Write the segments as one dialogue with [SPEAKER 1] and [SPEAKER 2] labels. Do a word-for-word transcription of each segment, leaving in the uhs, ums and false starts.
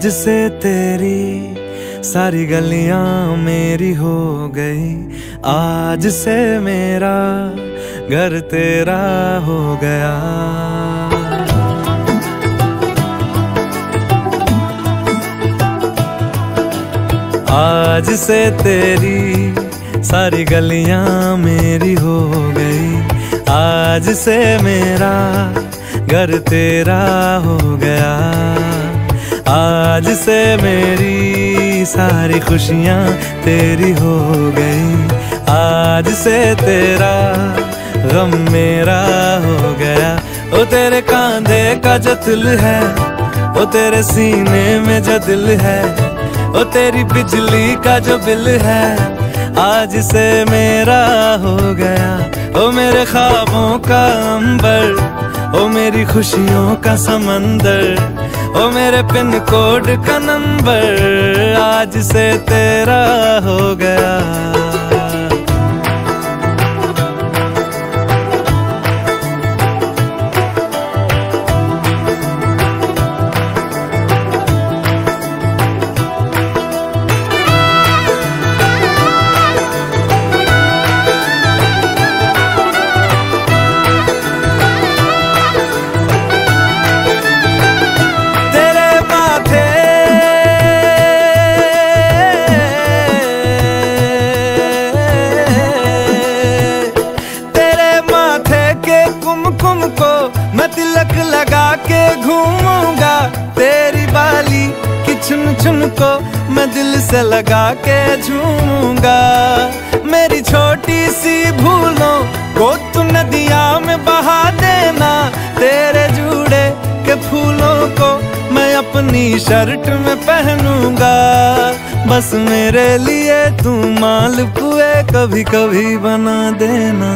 [SPEAKER 1] आज से तेरी सारी गलियां मेरी हो गई, आज से मेरा घर तेरा हो गया। आज से तेरी सारी गलियां मेरी हो गई, आज से मेरा घर तेरा हो गया। आज से मेरी सारी खुशियां तेरी हो गई, आज से तेरा गम मेरा हो गया। ओ तेरे कांधे का जो दिल है, ओ तेरे सीने में जो दिल है, ओ तेरी बिजली का जो बिल है, आज से मेरा हो गया। ओ मेरे ख्वाबों का अंबर, ओ मेरी खुशियों का समंदर, ओ मेरे पिन कोड का नंबर, आज से तेरा हो गया। कुमकुम को मैं तिलक लगा के घूमूंगा, तेरी बाली की चुन चुन को मैं दिल से लगा के झूमूंगा। मेरी छोटी सी भूलों को तू नदिया में बहा देना, तेरे जूड़े के फूलों को मैं अपनी शर्ट में पहनूंगा। बस मेरे लिए तू मालपुए कभी कभी बना देना।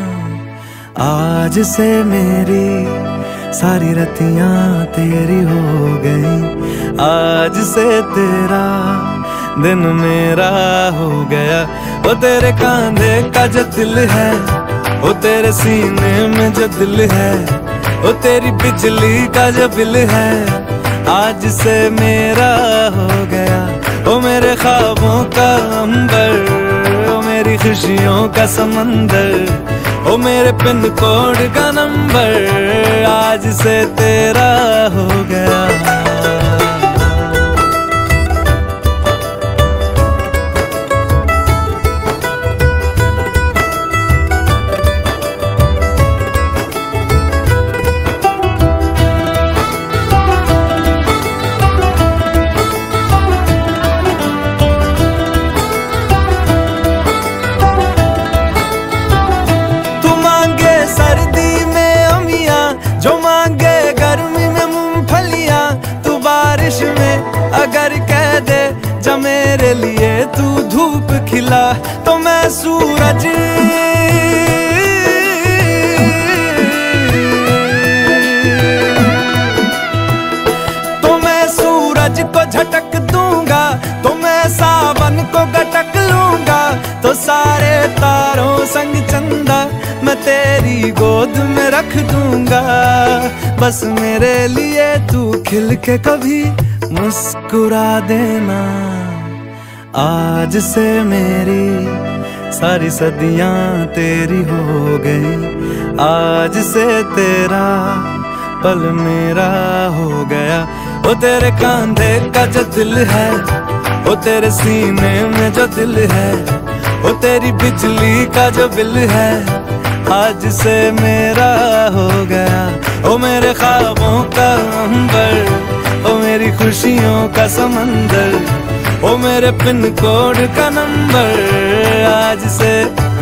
[SPEAKER 1] आज से मेरी सारी रतियां तेरी हो गई, आज से तेरा दिन मेरा हो गया। ओ तेरे कांधे का जो दिल है, ओ तेरे सीने में जो दिल है, ओ तेरी बिजली का जो बिल है, आज से मेरा हो गया। ओ मेरे ख्वाबों का अंबर, ओ मेरी खुशियों का समंदर, ओ मेरे पिन कोड का नंबर, आज से तेरा हो गया। सर्दी में अमियां जो मांगे गर्मी में मूंगफलियां, तू बारिश में अगर कह दे जा मेरे लिए तू धूप खिला, तो मैं सूरज तो मैं सूरज को झटक दूंगा, तो मैं सावन को गटक लूंगा, तो सारे तारों संग चंदा मैं तेरी गोद में रख दूंगा। बस मेरे लिए तू खिल के कभी मुस्कुरा देना। आज से मेरी सारी सदियां तेरी हो गई, आज से तेरा पल मेरा हो गया। ओ तेरे कांधे का जो दिल है, ओ तेरे सीने में जो दिल है, ओ तेरी बिजली का जो बिल है, आज से मेरा हो गया। ओ मेरे ख्वाबों का अंबर, ओ मेरी खुशियों का समंदर, ओ मेरे पिन कोड का नंबर, आज से